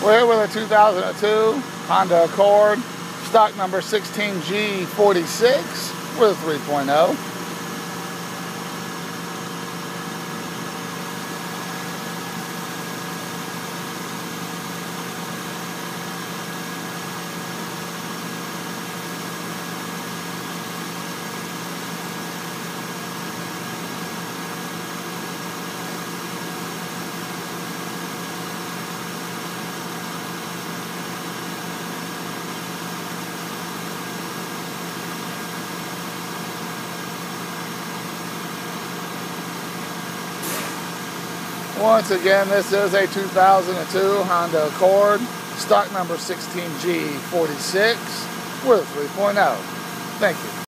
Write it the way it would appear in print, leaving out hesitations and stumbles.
We're here with a 2002 Honda Accord, stock number 16G46 with a 3.0. Once again, this is a 2002 Honda Accord, stock number 16G46 with a 3.0. Thank you.